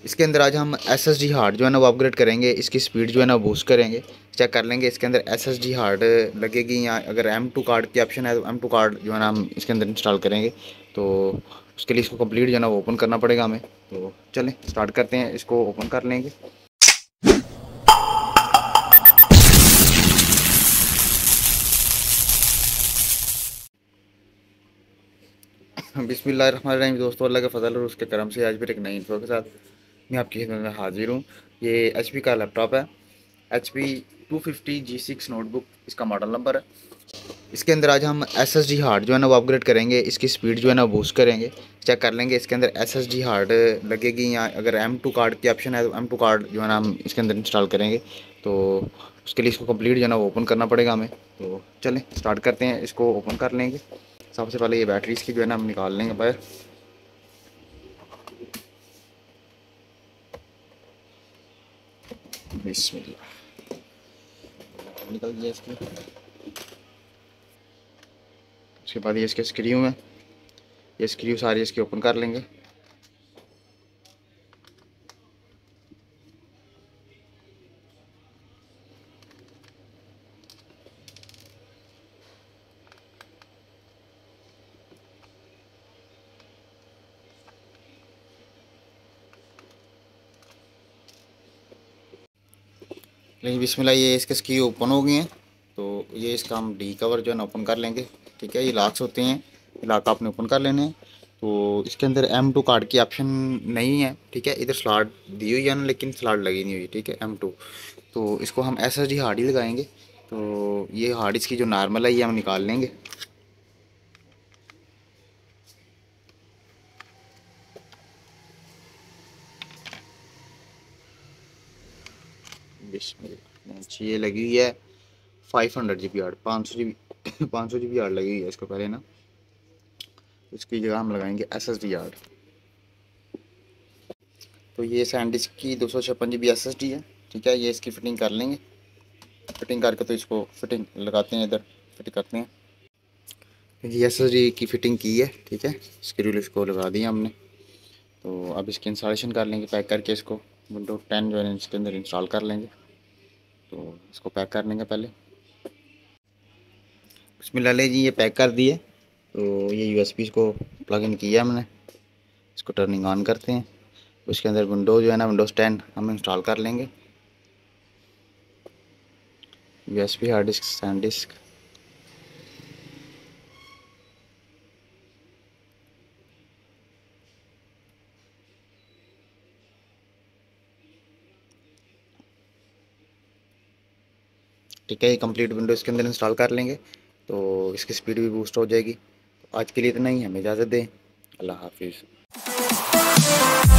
इसके अंदर आज हम SSD हार्ड जो है ना वो अपग्रेड करेंगे, इसकी स्पीड जो है ना बूस्ट करेंगे, चेक कर लेंगे इसके अंदर SSD हार्ड लगेगी या अगर M2 कार्ड की ऑप्शन है तो M2 कार्ड जो है ना हम इसके अंदर इंस्टॉल करेंगे। तो उसके लिए इसको कंप्लीट जो है ना वो ओपन करना पड़ेगा हमें। तो चलें स्टार्ट करते हैं, इसको ओपन कर लेंगे। बिस्मिल्लाहिर्रहमानिर्रहीम। दोस्तों, अल्लाह के फजल और उसके करम से आज फिर एक नई इंफो के साथ मैं आपकी खिदमत में हाजिर हूँ। ये HP का लैपटॉप है, HP 250G6 नोटबुक इसका मॉडल नंबर है। इसके अंदर आज हम SSD हार्ड जो है ना वो अपग्रेड करेंगे, इसकी स्पीड जो है ना बूस्ट करेंगे, चेक कर लेंगे इसके अंदर SSD हार्ड लगेगी या अगर M2 कार्ड की ऑप्शन है तो M2 कार्ड जो है ना हम इसके अंदर इंस्टॉल करेंगे। तो उसके लिए इसको कंप्लीट जो है ना वो ओपन करना पड़ेगा हमें। तो चलें स्टार्ट करते हैं, इसको ओपन कर लेंगे। सबसे पहले ये बैटरी इसकी जो है ना हम निकाल लेंगे बाहर। बिस्मिल्लाह, निकल गया इसकी। उसके बाद ये इसके स्क्रू हैं, ये स्क्रू सारी इसकी ओपन कर लेंगे। लेकिन बिस्मिल्लाह, ये इसके स्क्रू ओपन हो गए हैं। तो ये इसका हम डी कवर जो है ना ओपन कर लेंगे। ठीक है, ये लॉक्स होते हैं, लॉक आपने ओपन कर लेने हैं। तो इसके अंदर M2 कार्ड की ऑप्शन नहीं है। ठीक है, इधर स्लॉट दी हुई है ना, लेकिन स्लॉट लगी नहीं हुई। ठीक है, M2। तो इसको हम SSD हार्ड ही लगाएंगे। तो ये हार्ड इसकी जो नॉर्मल है ये हम निकाल लेंगे। ये लगी हुई है 500 GB hard, 500 GB 500 GB hard लगी हुई है इसको पहले ना। इसकी जगह हम लगाएंगे SSD हार्ड। तो ये सैंडिस्क की 256 GB SSD है। ठीक है, ये इसकी फ़िटिंग कर लेंगे। फिटिंग करके तो इसको फिटिंग लगाते हैं, इधर फिट करते हैं। जी SSD की फ़िटिंग की है। ठीक है, स्क्रू इसको लगा दिया हमने। तो अब इसकी इंस्टॉलेशन कर लेंगे, पैक करके इसको विंडोज 10 जो है इसके अंदर इंस्टॉल कर लेंगे। तो इसको पैक कर लेंगे पहले। इसमें ले जी, ये पैक कर दिए। तो ये USB को प्लग इन किया हमने, इसको टर्निंग ऑन करते हैं। उसके अंदर विंडोज़ जो है ना विंडोज़ 10 हम इंस्टॉल कर लेंगे। USB hard disk, SanDisk. ठीक है, ये कंप्लीट विंडोज़ के अंदर इंस्टॉल कर लेंगे। तो इसकी स्पीड भी बूस्ट हो जाएगी। आज के लिए इतना ही, हमें इजाज़त दें। अल्लाह हाफिज़।